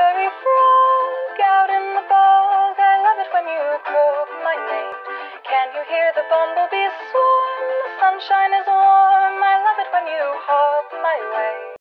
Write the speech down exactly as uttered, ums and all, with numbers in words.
Blueberry frog out in the bog, I love it when you croak my name. Can you hear the bumblebees swarm? The sunshine is warm, I love it when you hop my way.